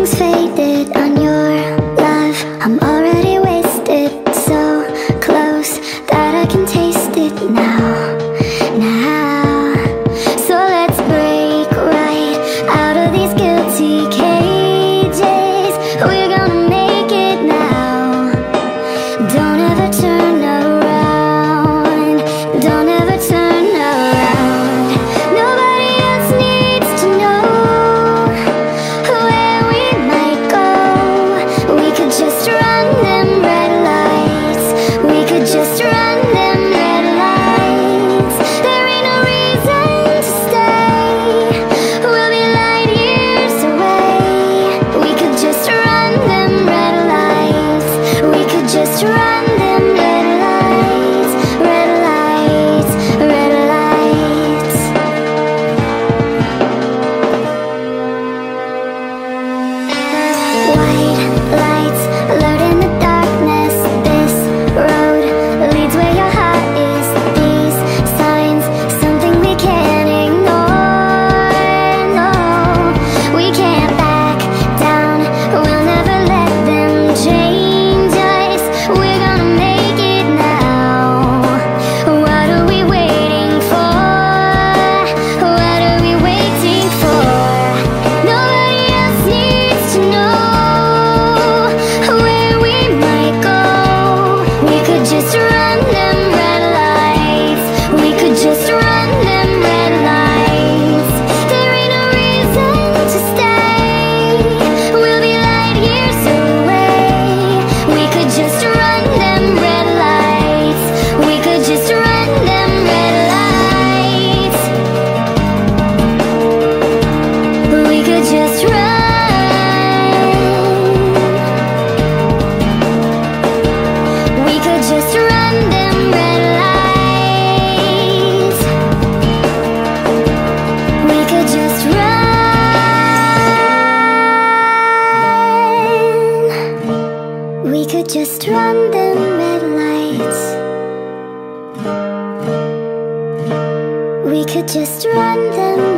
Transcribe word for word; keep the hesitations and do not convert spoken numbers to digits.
Everything's faded on your love. I'm already wasted, so close that I can taste it now, now. So let's break right out of these guilty cages. We're gonna make it now. Don't ever turn around, don't ever turn around. Nobody else needs to know where we might go. We could just run them red lights. We could just run them red lights. There ain't no reason to stay. We'll be light years away. We could just run them red lights. We could just run them red lights. Red lights, red lights. White lights alert in the darkness. This road leads where your heart is. These signs, something we can't ignore. No, we can't back down. We'll never let them change us. We're gonna make it now. What are we waiting for? What are we waiting for? Nobody else needs to know where we might go. We could just run them red lights. We could just run them red lights. There ain't no reason to stay. We'll be light years away. We could just run them red lights. We could just run them red lights. We could just run. We could just run them red lights. We could just run. We could just run them red lights. We could just run them